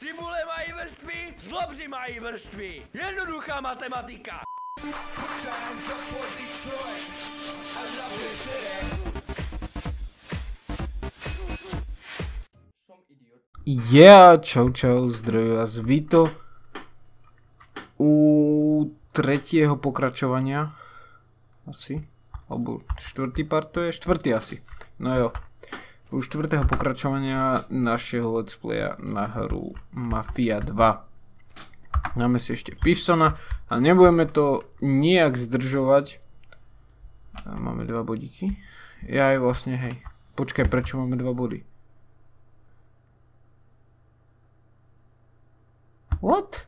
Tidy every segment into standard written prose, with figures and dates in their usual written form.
Cibule mají vrstvy, zlobři mají vrstvy. Jednoduchá matematika. Čau, zdravím vás, víto u tretieho pokračovania, asi, alebo štvrtý part to je, štvrtý asi, no jo, u štvrtého pokračovania našeho let's playa na hru Mafia 2. Máme si ešte Pearsona a nebudeme to nijak zdržovať. Máme 2 bodíky, ja aj vlastne, hej, počkaj, prečo máme 2 body? What?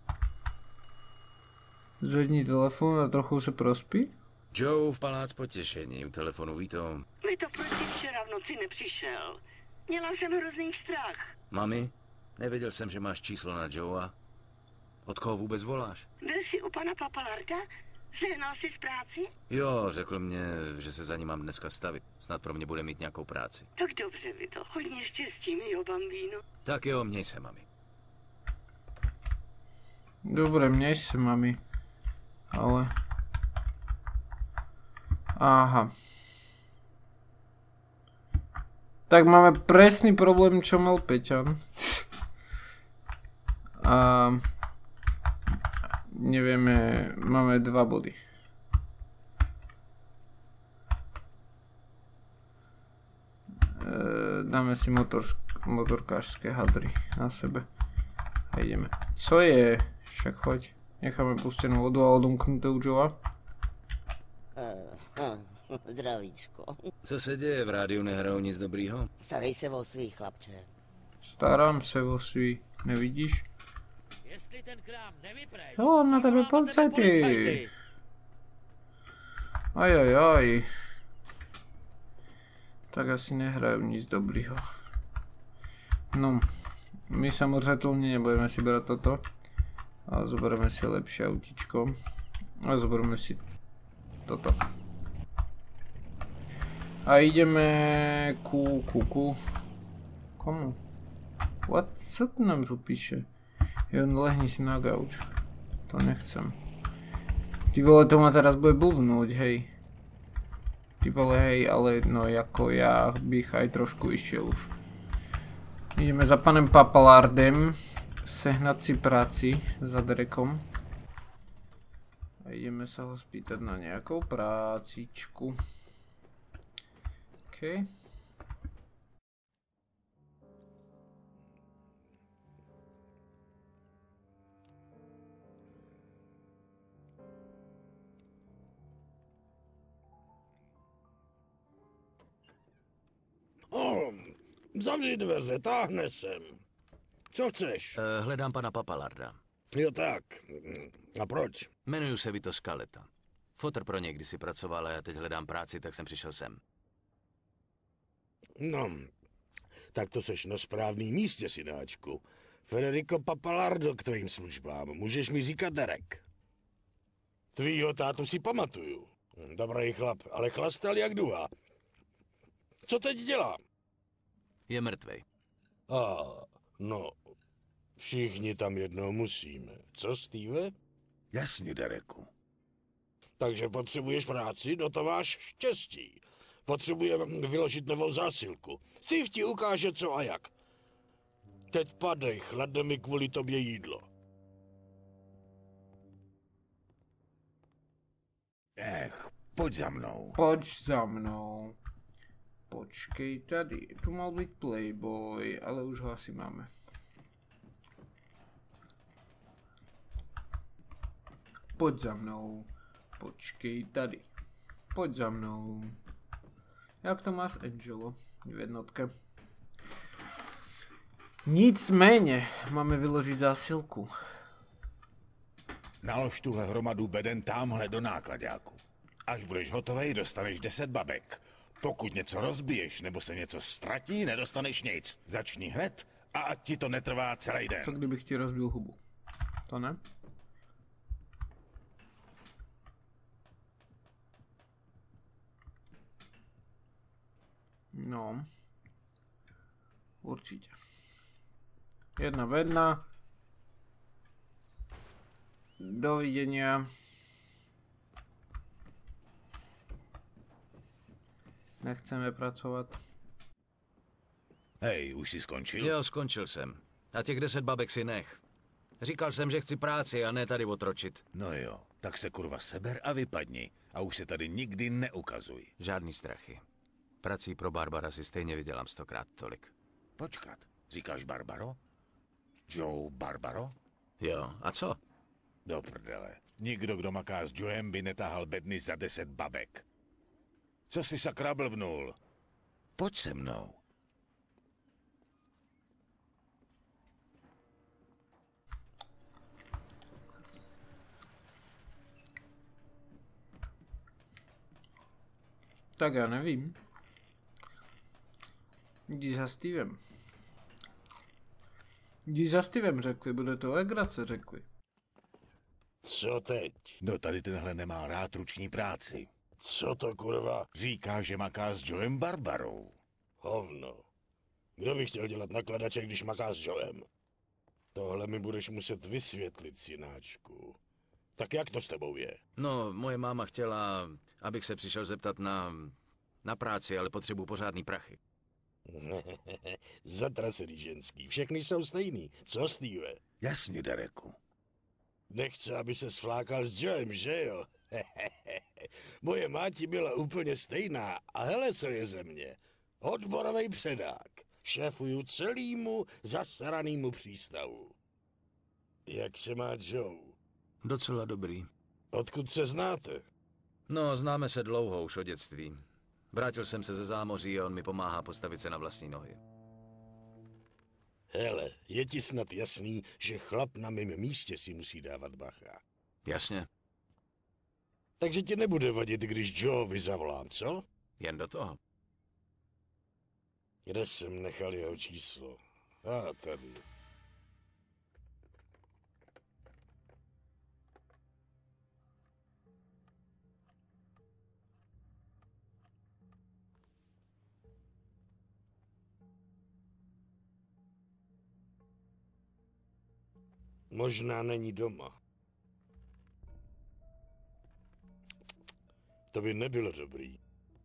Zvedni telefon a trochu se prospí? Joe v palác potěšení, u telefonu Vito. Vito, proč jsi včera v noci nepřišel? Měla jsem hrozný strach. Mami, nevěděl jsem, že máš číslo na Joea. Od koho vůbec voláš? Byl jsi u pana Papalarda? Sehnal jsi z práci? Jo, řekl mě, že se za ním mám dneska stavit. Snad pro mě bude mít nějakou práci. Tak dobře, Vito, hodně štěstí, mýho bambíno. Tak jo, měj se, mami. Dobre, měj se, mami. Ale... Aha. Tak máme presný problém, čo mal Peťan. A... Nevieme, máme 2 body. Dáme si motorkářské hadry na sebe. A ideme. Co je? Však choď. Necháme pustenú vodu a odomknutou Joea. Zdravíčko. Co se děje, v rádiu nehrajou nic dobrýho? Starej se o svý, chlapče. Starám se o svý. Nevidíš? Jestli ten krám nevyprej, Volám na tebe policajty. Ajajaj. Tak asi nehrajú nic dobrýho. No. My samozrejme nebudeme si brať toto. Ale zoberieme si lepšie autíčko. A zoberieme si toto. A ideme ku... Komu? What? Co to nám tu píše? Jon, lehni si na gauč. To nechcem. Ty vole, to ma teraz bude blbnúť, hej. Ty vole, hej, ale no jako ja bych aj trošku išiel už. Ideme za panem Papalardem sehnať si práci za Derekom. A ideme sa ho spýtať na nejakou prácičku. OK. Zavři dveře, táhne sem. Co chceš? Hledám pana Papalarda. Jo tak. A proč? Jmenuji se Vito Scaletta. Fotr pro něj kdysi pracoval a já teď hledám práci, tak jsem přišel sem. No, tak to seš na správným místě, synáčku. Federico Papalardo k tvým službám. Můžeš mi říkat Derek. Tvýho tátu si pamatuju. Dobrý chlap, ale chlastal jak duha. Co teď dělá? Je mrtvej. No, všichni tam jednou musíme. Co, Steve? Jasně, Dereku. Takže potřebuješ práci, no to máš štěstí. Potřebujeme vyložit novou zásilku. Steve ti ukáže co a jak. Teď padej, chladne mi kvůli tobě jídlo. Pojď za mnou. Pojď za mnou. Počkej, tady. Tu mal byť Playboy, ale už ho asi máme. Pojď za mnou. Počkej, tady. Pojď za mnou. Jak to má s Angelo v jednotke? Nicméně, máme vyložit zásilku. Nalož tuhle hromadu beden támhle do nákladáku. Až budeš hotovej, dostaneš 10 babek. Pokud něco rozbiješ nebo se něco ztratí, nedostaneš nic. Začni hned a ať ti to netrvá celý den. Co kdybych ti rozbil hubu? To ne? No. Určitě. 1v1. Dovidenia. Nechceme pracovat. Hej, už jsi skončil? Jo, skončil jsem. A těch 10 babek si nech. Říkal jsem, že chci práci a ne tady otročit. No jo, tak se kurva seber a vypadni. A už se tady nikdy neukazuj. Žádný strachy. Prací pro Barbara si stejně vydělám 100krát tolik. Počkat, říkáš Barbaro? Joe Barbaro? Jo, a co? Do prdele. Nikdo, kdo maká s Joem, by netahal bedny za 10 babek. Co jsi sakra blbnul? Pojď se mnou. Tak já nevím. Jdi za Stevem. Jdi za Stevem, řekli, bude to legrace, řekli. Co teď? No tady tenhle nemá rád ruční práci. Co to kurva? Říká, že maká s Joem Barbarou. Hovno. Kdo by chtěl dělat nakladače, když maká s Joem? Tohle mi budeš muset vysvětlit, synáčku. Tak jak to s tebou je? No, moje máma chtěla, abych se přišel zeptat na práci, ale potřebuji pořádný prachy. Zatracený ženský. Všechny jsou stejný. Co, Steve? Jasně, Dereku. Nechce, aby se svlákal s Joem, že jo? Moje máti byla úplně stejná a hele, co je ze mě. Odborovej předák. Šéfuju celýmu zasranému přístavu. Jak se má Joe? Docela dobrý. Odkud se znáte? No, známe se dlouho, už od dětství. Vrátil jsem se ze zámoří a on mi pomáhá postavit se na vlastní nohy. Hele, je ti snad jasný, že chlap na mém místě si musí dávat bacha. Jasně, Takže ti nebude vadit, když Joeovi zavolám, co? jen do toho. Kde jsem nechal jeho číslo? A tady. Možná není doma. To by nebylo dobrý.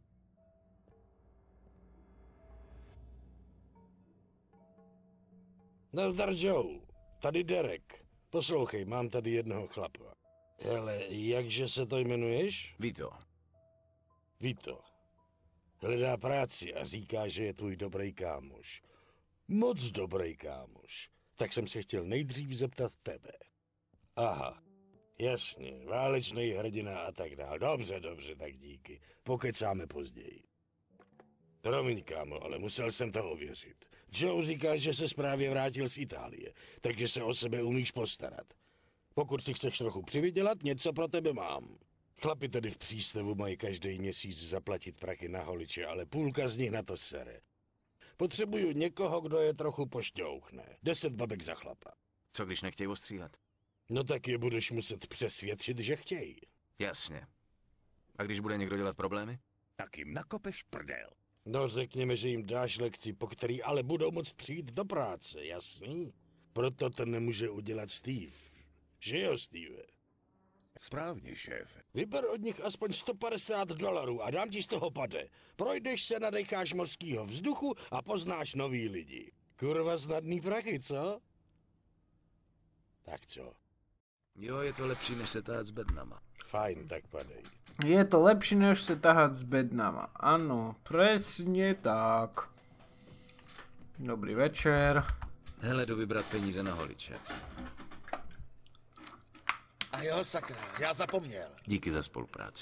Nazdar, Joe. Tady Derek. Poslouchej, mám tady jednoho chlapa. Hele, jakže se to jmenuješ? Vito. Vito. Hledá práci a říká, že je tvůj dobrý kámoš. Moc dobrý kámoš. Tak jsem se chtěl nejdřív zeptat tebe. Aha, jasně, válečný hrdina a tak dál. Dobře, tak díky. Pokecáme později. Promiň, kámo, ale musel jsem to ověřit. Joe říká, že se právě vrátil z Itálie, takže se o sebe umíš postarat. Pokud si chceš trochu přivydělat, něco pro tebe mám. Chlapi tady v přístavu mají každý měsíc zaplatit prachy na holiče, ale půlka z nich na to sere. Potřebuju někoho, kdo je trochu pošťouchne. 10 babek za chlapa. Co když nechtějí ostřílet? No tak je budeš muset přesvědčit, že chtějí. Jasně. A když bude někdo dělat problémy? Tak jim nakopeš prdel. No řekněme, že jim dáš lekci, po který ale budou moct přijít do práce, jasný? Proto to nemůže udělat Steve. Že jo, Steve? Správně, šéfe. Vyber od nich aspoň $150 a dám ti z toho pade. Projdeš se, nadecháš mořskýho vzduchu a poznáš nový lidi. Kurva snadný prachy, co? Tak co? Jo, je to lepší, než se tát s bednama. Fajn, tak padej. Je to lepší, než se tahat s bednama. Ano, presne tak. Dobrý večer. Hele, jdu vybrat peníze na holiče. A jo, sakra, já zapomněl. Díky za spolupráci.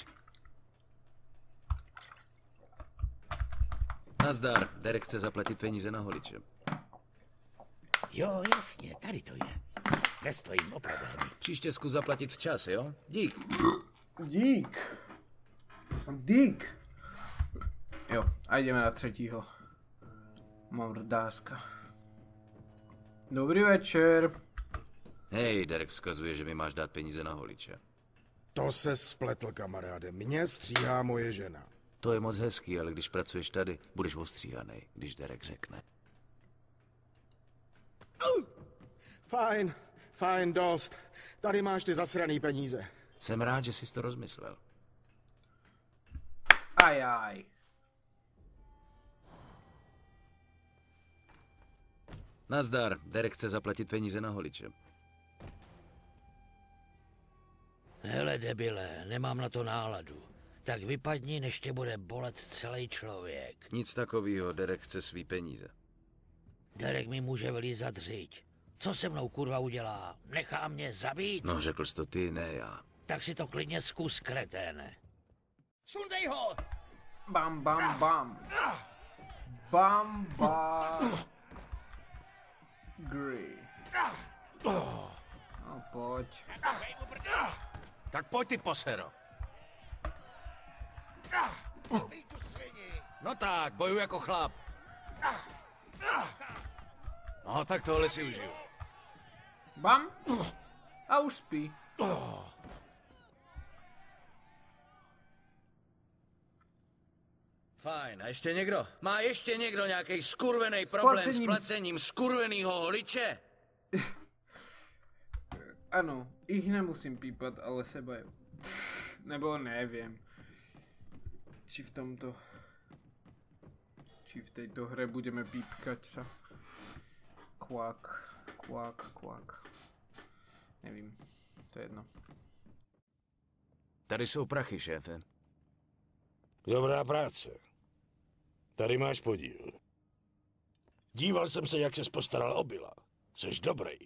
Nazdar, Derek chce zaplatit peníze na holiče. Jo, jasně, tady to je. Nestojím o problémy. Příště zkus zaplatit včas, jo? Dík. Dík. Jo, a jdeme na třetího. Mordáska. Dobrý večer. Hej, Derek vzkazuje, že mi máš dát peníze na holiče. To se spletl, kamaráde. Mě stříhá moje žena. To je moc hezký, ale když pracuješ tady, budeš ostříhanej, když Derek řekne. Fajn, dost. Tady máš ty zasraný peníze. Jsem rád, že jsi to rozmyslel. Ajaj. Nazdar, Derek chce zaplatit peníze na holiče. Hele, debile, nemám na to náladu. Tak vypadni, než tě bude bolet celý člověk. Nic takového, Derek chce svý peníze. Derek mi může vylízat řiď. Co se mnou kurva udělá? Nechá mě zabít? No, řekl jsi to ty, ne já. Tak si to klidně zkus, kreténe. Sundej ho! Bam, bam, bam. Bam, bam. Gry. No, pojď. Tak pojď ty, posero. No tak, bojuj jako chlap. No, tak tohle si užiju. Bam. A už spí. Fajn, a ještě někdo? Má ještě někdo nějaký skurvený problém s placením skurvenýho holiče? Ano, ich nemusím pípat, ale seba jo. Nebo nevím. Či v tejto hre budeme pípkať sa. Kvák. Nevím, to je jedno. Tady jsou prachy, šéfe. Dobrá práce. Tady máš podíl. Díval jsem se, jak ses postaral o Billa. Jseš dobrý.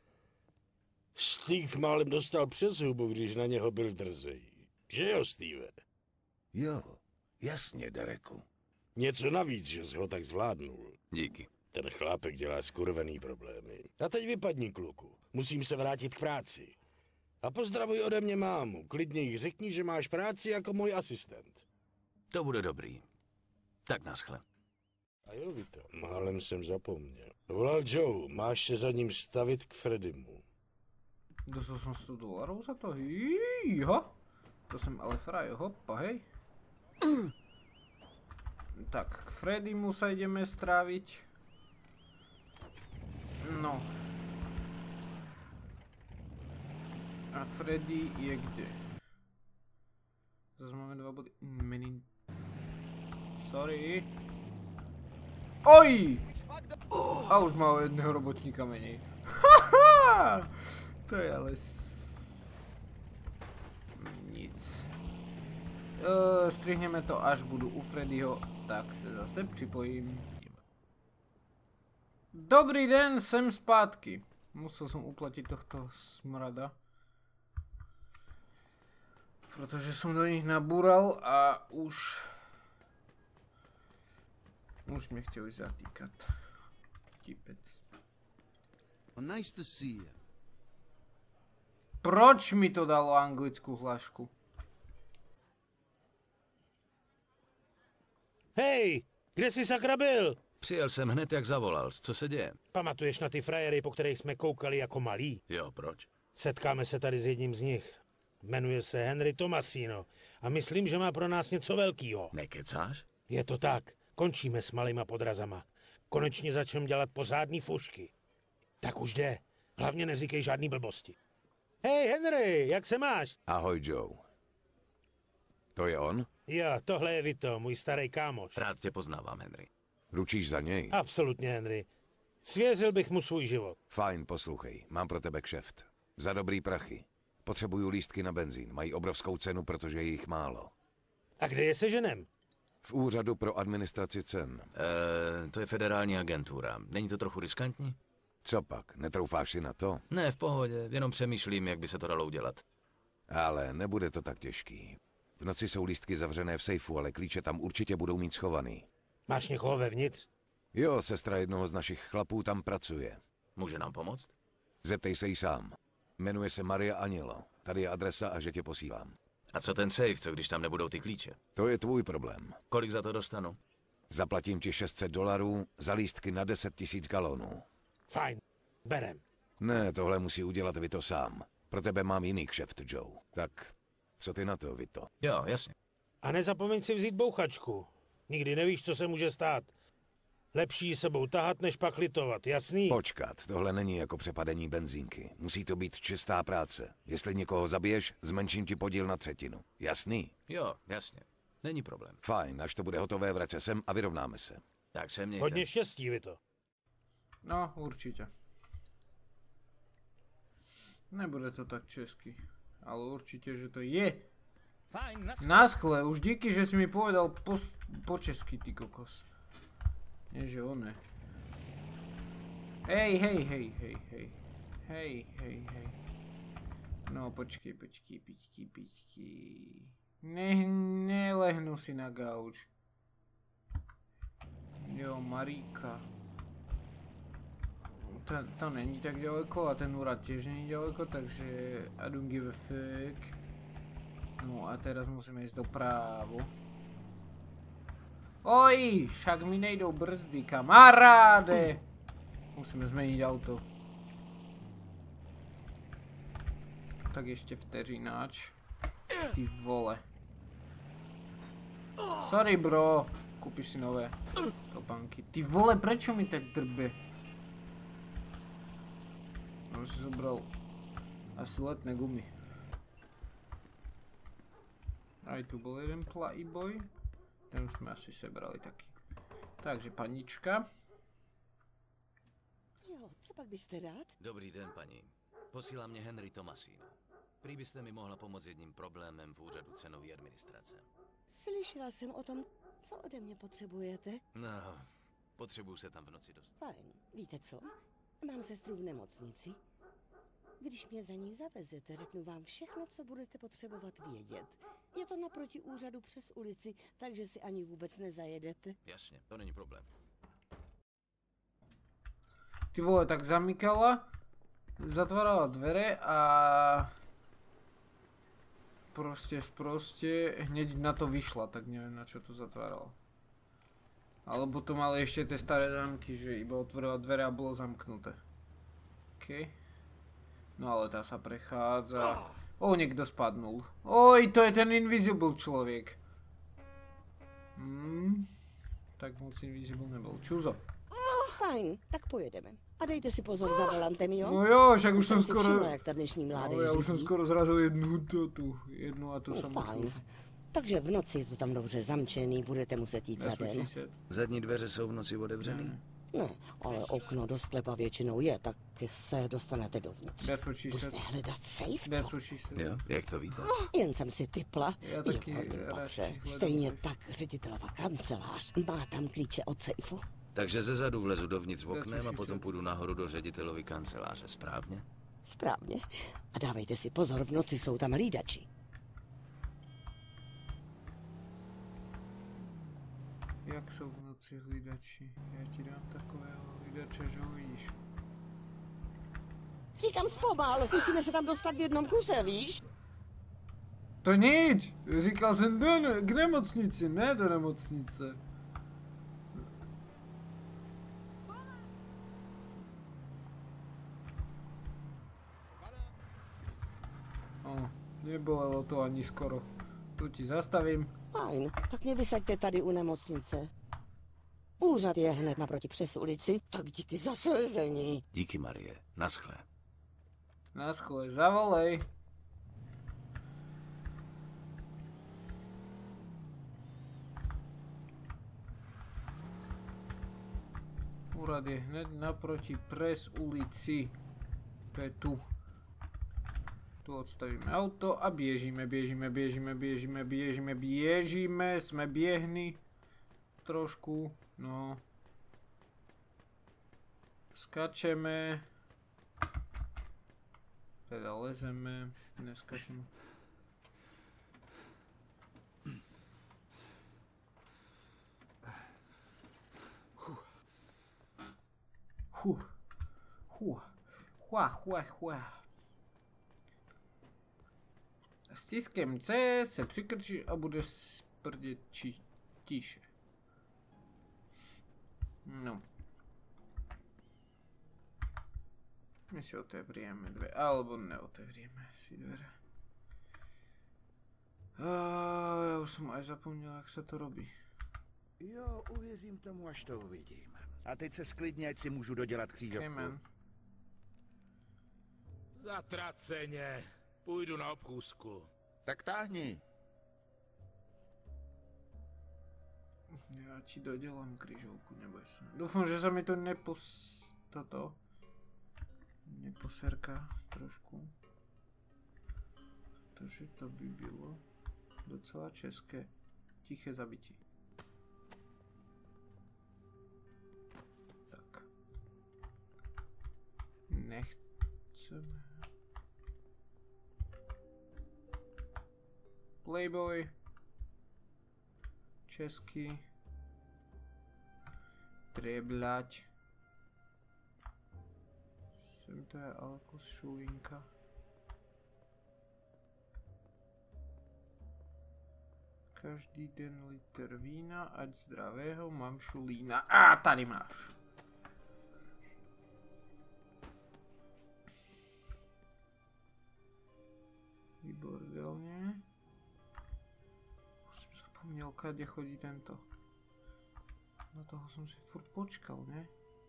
Steve málem dostal přes hubu, když na něho byl drzej. Že jo, Steve? Jo, jasně, Dereku. Něco navíc, že jsi ho tak zvládnul. Díky. Ten chlápek dělá skurvený problémy. A teď vypadni, kluku. Musím se vrátit k práci. A pozdravuj ode mě mámu. Klidně jí řekni, že máš práci jako můj asistent. To bude dobrý. Tak naschle. A jo, Vito, málem jsem zapomněl. Volal Joe, máš se za ním stavit k Freddymu. Dostal som $100 za to? Hýho. To jsem ale fraj, hopa, hej. Tak, k Freddymu sa ideme stráviť. No. A Freddy je kde? Zase máme 2 body. Sorry. Oj! A už má jedného robotníka menej. Haha! To je ale nic. Strihneme to, až budu u Freddyho, tak se zase připojím. Dobrý den, jsem zpátky. Musel jsem uplatit tohto smrada. Protože jsem do nich nabúral a už mě chtěli zatýkat. Tipec. Nice to see you. Proč mi to dalo anglickou hlášku? Hej, kde jsi sakra byl? Přijel jsem hned, jak zavolal. Co se děje? Pamatuješ na ty frajery, po kterých jsme koukali jako malí? Jo, proč? Setkáme se tady s jedním z nich. Jmenuje se Henry Tomasino a myslím, že má pro nás něco velkýho. Nekecáš? Je to tak. Končíme s malýma podrazama. Konečně začneme dělat pořádný fušky. Tak už jde. Hlavně neříkej žádný blbosti. Hej, Henry, jak se máš? Ahoj, Joe. To je on? Jo, tohle je Vito, můj starý kámoš. Rád tě poznávám, Henry. Ručíš za něj? Absolutně, Henry. Svěřil bych mu svůj život. Fajn, poslouchej. Mám pro tebe kšeft. Za dobrý prachy. Potřebuju lístky na benzín. Mají obrovskou cenu, protože je jich málo. A kde je seženem? V úřadu pro administraci cen. To je federální agentura. Není to trochu riskantní? Co pak? Netroufáš si na to? Ne, v pohodě. Jenom přemýšlím, jak by se to dalo udělat. Ale nebude to tak těžký. V noci jsou lístky zavřené v sejfu, ale klíče tam určitě budou mít schovaný. Máš někoho vevnitř? Jo, sestra jednoho z našich chlapů tam pracuje. Může nám pomoct? Zeptej se jí sám. Jmenuje se Maria Agnello. Tady je adresa a že tě posílám. A co ten safe, co když tam nebudou ty klíče? To je tvůj problém. Kolik za to dostanu? Zaplatím ti $600 za lístky na 10 000 galonů. Fajn, berem. Ne, tohle musí udělat Vito sám. Pro tebe mám jiný kšeft, Joe. Tak, co ty na to, Vito? Jo, jasně. A nezapomeň si vzít bouchačku. Nikdy nevíš, co se může stát. Lepší sebou tahat, než pak litovat, jasný? Počkat, tohle není jako přepadení benzínky. Musí to být čistá práce. Jestli někoho zabiješ, zmenším ti podíl na 1/3. Jasný? Jo, jasně. Není problém. Fajn, až to bude hotové, vrať se sem a vyrovnáme se. Tak se mějte. Hodně štěstí, vy to. No, určitě. Nebude to tak česky, ale určitě, že to je. Naschle, už díky, že si mi povedal po česky, ty kokos. Nie, že on ne. Hej. No, počkej. Nelehnu si na gauč. Jo, Maríka. To není tak ďaleko a ten úrad tiež není ďaleko, takže I don't give a fuck. No a teraz musíme ísť dopravo. Oj, však mi nejdou brzdy, kamaráde. Musíme zmeniť auto. Tak ešte vteřináč. Ty vole. Sorry bro, kúpiš si nové topánky. Ty vole, prečo mi tak drbe? No, si zobral asi letné gumy. Aj tu bol jeden playboy. Ten už sme asi sebrali taky. Takže panička. Jo, co pak byste rád? Dobrý den, paní. Posílá mě Henry Tomasino. Prý byste mi mohla pomoct jedním problémem v úřadu cenové administrace. Slyšela jsem o tom, co ode mě potřebujete. No, potřebuju se tam v noci dostat. Fajn, víte co? Mám sestru v nemocnici. Když mě za ní zavezete, řeknu vám všechno, co budete potřebovat vědět. Je to naproti úřadu přes ulici, takže si ani vůbec nezajedete. Jasně, to není problém. Ty vole, tak zamykala, zatvárala dvere a proste hneď na to vyšla, tak neviem, na čo to zatvárala. Alebo to mali ešte tie staré zámky, že iba otvorila dvere a bolo zamknuté. OK. No ale tá sa prechádza. O, niekto spadnul. Oj, to je ten invisible človek. Tak moc invisible nebol. Čuzo. Fajn, tak pojedeme. A dejte si pozor za volantem, jo? No jo, však už som si skoro... všimla, jak ta dnešní mládež No, ja už som řídí. skoro zrazil jednu a tu som Fajn. už... Takže v noci je to tam dobře zamčený, budete muset jít za den. Zadní dveře jsou v noci otevřený? Ne, ale okno do sklepa většinou je, tak se dostanete dovnitř. Budeme hledat safe, co? Jo, jak to víte? Jen jsem si tipla. Já taky je v horním radši patře. hledám Stejně safe. tak ředitelova kancelář. Má tam klíče od sejfu. Takže ze zadu vlezu dovnitř oknem a That's potom půjdu nahoru do ředitelovy kanceláře, správně? Správně. A dávejte si pozor, v noci jsou tam hlídači. Jak jsou v noci hlídači? Já ti dám takového hlídače, že ho vidíš. Říkám zpomal, musíme se tam dostat v jednom kuse, víš? To nič! Říkal jsem k nemocnici, ne do nemocnice. Nebolelo to ani skoro. Tu ti zastavím. Fajn, tak mě vysaďte tady u nemocnice. Úřad je hned naproti přes ulici, tak díky za slezení. Díky, Marie. Naschle. Naschle, zavolej. Úrad je hned naproti přes ulici. To je tu. Tu odstavíme auto a běžíme, jsme běhni trošku, no. Skačeme. Teda lezeme, neskačeme. Stiskem C se přikrčí a bude sprdět tiše. No. My si otevrieme dve, alebo neotevrieme si dvere. Já už jsem aj zapomněl, jak se to robí. Jo, uvěřím tomu, až to uvidím. A teď se sklidně, ať si můžu dodělat křížovku. Amen. Zatraceně. Půjdu na obchůzku. Tak táhni. Ja ti dodelám krížovku, neboj sa. Dúfam, že sa mi to neposerká trošku. Pretože to by bylo docela české. Tiché zabití. Tak. Nechceme. Playboy. Český. Trebľať. Sem to je ale kus šulínka. Každý den liter vína, ať zdravého, mám šulína. A tady máš. Výbordelně. Už jsem zapomněl, kde chodí tento. Na toho som si furt počkal, ne?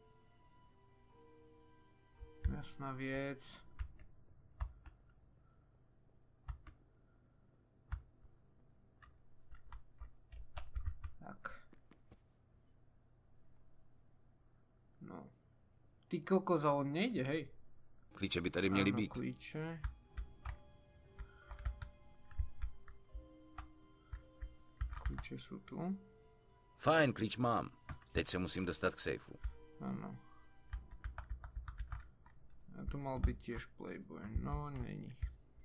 Jasná věc. Tak. No. Ty kokos, a on nejde, hej? Klíče by tady měly být. Klíče. Klíče jsou tu. Fajn, klíč mám. Teď se musím dostat k sejfu. Ano. A tu mal být těž Playboy. No, není.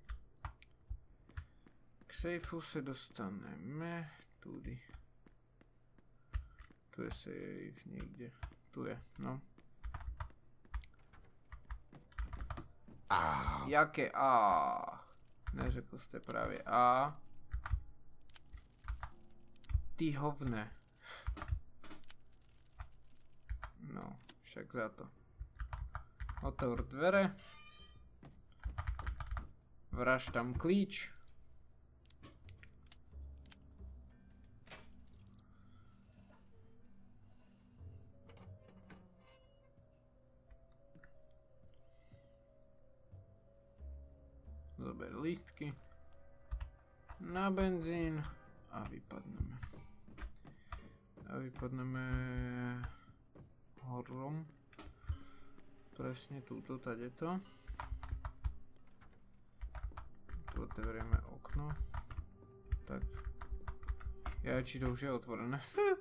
K sejfu se dostaneme tudy. Tu je safe někde. Tu je, no. A. Jaké A? Neřekl jste právě A. Ty hovne. No, však za to. Otvor dvere. Vraž tam klíč. Zober lístky. Na benzín. A vypadneme. Horom. Presne túto, tadeto. Tu otevrieme okno. Tak. Ja, či to už je otvorené.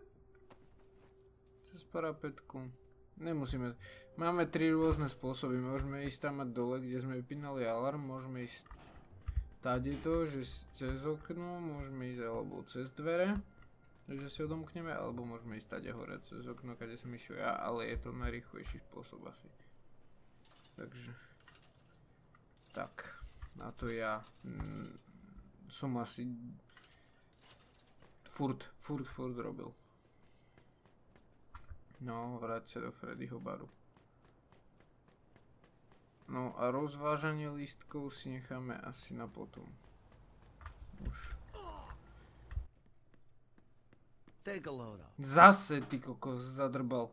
Cez parapetku. Nemusíme. Máme 3 rôzne spôsoby. Môžeme ísť tam dole, kde sme vypínali alarm. Môžeme ísť tadeto, že cez okno. Môžeme ísť alebo cez dvere. Takže si odomkneme, alebo môžeme ísť tade hore cez okno, kde som išiel ja, ale je to najrýchlejší spôsob asi. Takže tak, na to ja som asi furt robil. No, vráť sa do Freddyho baru. No a rozvážanie lístkov si necháme asi na potom. Už. Zase, ty kokos, zadrbal.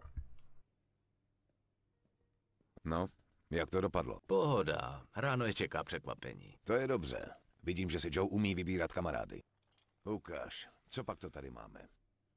No, jak to dopadlo? Pohoda, ráno je čeká překvapení. To je dobře. Vidím, že si Joe umí vybírat kamarády. Ukáž, co pak to tady máme?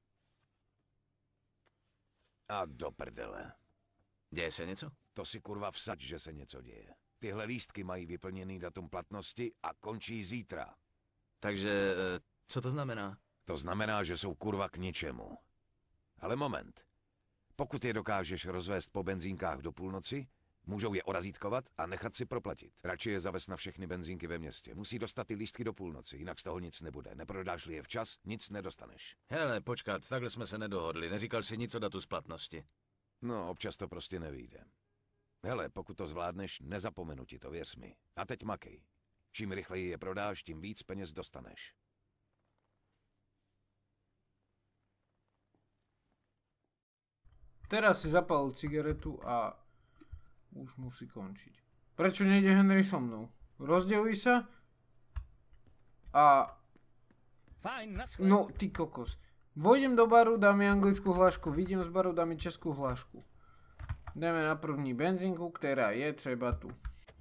A do prdele. Děje se něco? To si kurva vsaď, že se něco děje. Tyhle lístky mají vyplněný datum platnosti a končí zítra. Takže, co to znamená? To znamená, že jsou kurva k ničemu. Ale moment. Pokud je dokážeš rozvést po benzínkách do půlnoci, můžou je orazítkovat a nechat si proplatit. Radši je zavést na všechny benzínky ve městě. Musí dostat ty lístky do půlnoci, jinak z toho nic nebude. Neprodáš-li je včas, nic nedostaneš. Hele, počkat, takhle jsme se nedohodli. Neříkal jsi nic o datu splatnosti. No, občas to prostě nevyjde. Hele, pokud to zvládneš, nezapomenu ti to, věř mi. A teď makej. Čím rychleji je prodáš, tím víc peněz dostaneš. Teraz si zapalil cigaretu a už musí končiť. Prečo nejde Henry so mnou? Rozdeluj sa a... Fajn, naschle. No, ty kokos. Vojdem do baru, dám mi anglickú hlášku, vidím z baru, dám mi českú hlášku. Jdeme na první benzínku, která je třeba tu.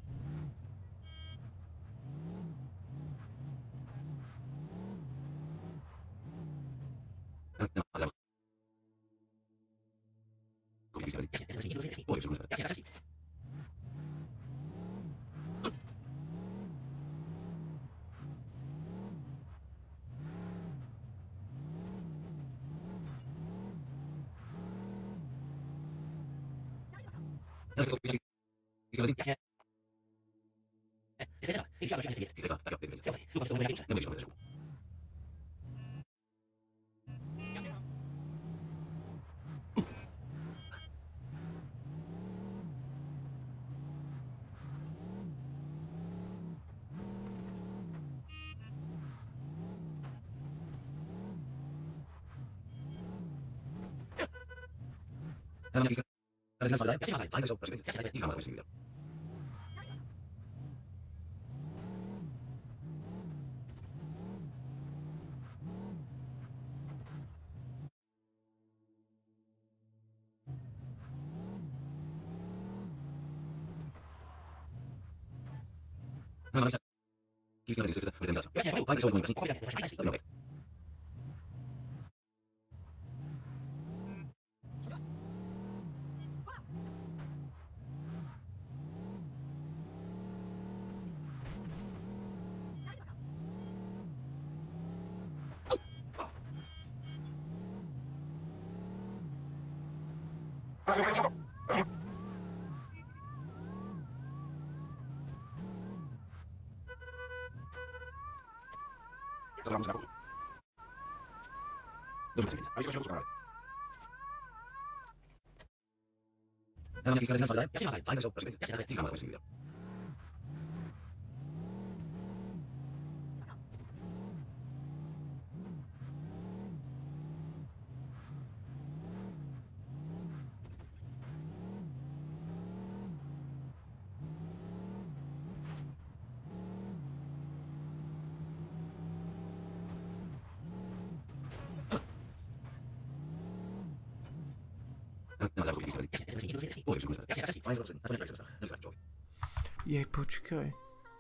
Jej, počkaj.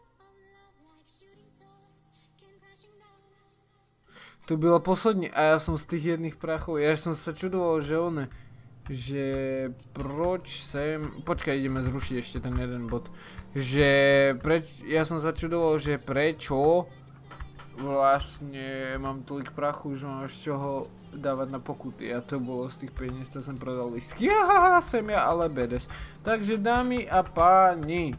To byla poslední a já jsem z těch jedných prachov, já jsem se čudoval, že proč jsem, počkaj, ideme zrušiť ještě ten jeden bod, že já jsem se čudoval, že prečo vlastně mám tolik prachu, že mám z čoho dávat na pokuty a to bylo z těch peněz, co jsem prodal lístky, haha, jsem já ale bedes. Takže dámy a páni,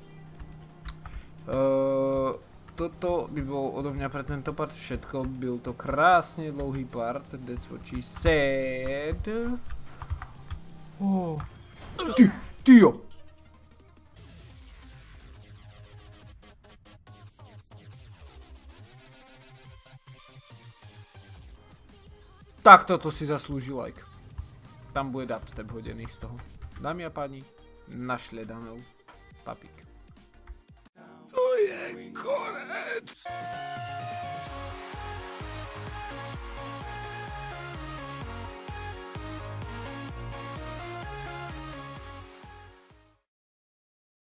toto by bylo odo mňa pre tento part všetko, byl to krásně dlouhý part, that's what she said. Oh. Tyjo! Tak toto si zaslouží like. Tam bude dubstep hodený z toho. Dámy a páni, našledanou. Papík. To je konec.